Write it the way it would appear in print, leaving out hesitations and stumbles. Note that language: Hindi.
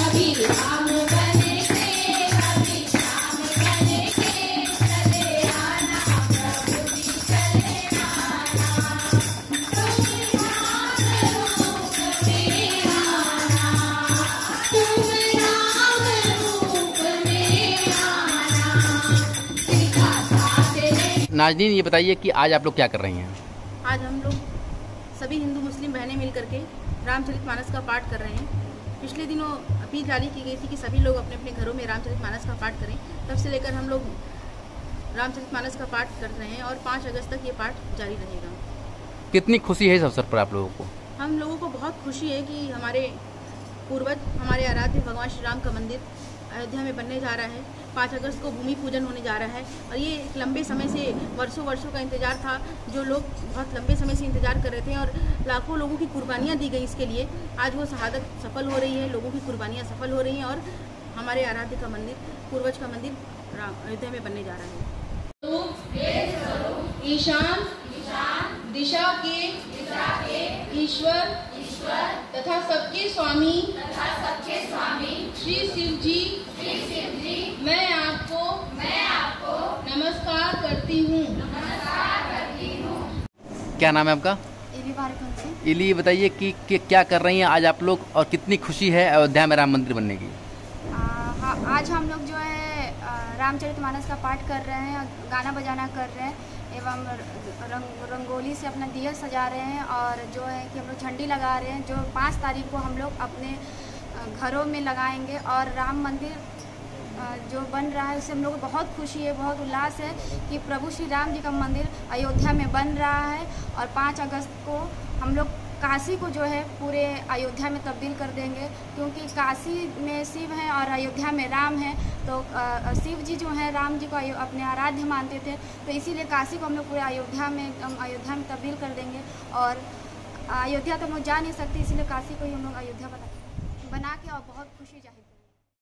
नाज़नीन, ये बताइए कि आज आप लोग क्या कर रही हैं? आज हम लोग सभी हिंदू मुस्लिम बहनें मिल करके रामचरितमानस का पाठ कर रहे हैं। पिछले दिनों अपील जारी की गई थी कि सभी लोग अपने अपने घरों में रामचरितमानस का पाठ करें। तब से लेकर हम लोग रामचरितमानस का पाठ कर रहे हैं और 5 अगस्त तक ये पाठ जारी रहेगा। कितनी खुशी है इस अवसर पर आप लोगों को? हम लोगों को बहुत खुशी है कि हमारे पूर्वज, हमारे आराध्य भगवान श्री राम का मंदिर अयोध्या में बनने जा रहा है। 5 अगस्त को भूमि पूजन होने जा रहा है और ये एक लंबे समय से, वर्षों का इंतज़ार था। जो लोग बहुत लंबे समय से इंतज़ार कर रहे थे और लाखों लोगों की कुर्बानियाँ दी गई इसके लिए, आज वो शहादत सफल हो रही है, लोगों की कुर्बानियाँ सफल हो रही हैं और हमारे आराध्य का मंदिर, पूर्वज का मंदिर अयोध्या में बनने जा रहा है। तो ईशान दिशा के ईश्वर तथा सबके स्वामी श्री शिव जी, मैं आपको नमस्कार करती हूँ। क्या नाम है आपका? इली, बताइए कि क्या कर रही हैं आज आप लोग और कितनी खुशी है अयोध्या में राम मंदिर बनने की? हाँ, आज हम लोग जो है रामचरितमानस का पाठ कर रहे हैं, गाना बजाना कर रहे हैं एवं रंगोली से अपना दिया सजा रहे हैं और जो है कि हम लोग झंडी लगा रहे हैं, जो 5 तारीख को हम लोग अपने घरों में लगाएंगे। और राम मंदिर जो बन रहा है उससे हम लोग को बहुत खुशी है, बहुत उल्लास है कि प्रभु श्री राम जी का मंदिर अयोध्या में बन रहा है। और 5 अगस्त को हम लोग काशी को जो है पूरे अयोध्या में तब्दील कर देंगे, क्योंकि काशी में शिव हैं और अयोध्या में राम हैं। तो शिव जी जो हैं राम जी को अपने आराध्य मानते थे, तो इसीलिए काशी को हम लोग पूरे अयोध्या में तब्दील कर देंगे। और अयोध्या तो हम लोग जा नहीं सकते, इसीलिए काशी को ही हम लोग अयोध्या बना के और बहुत खुशी जाहिर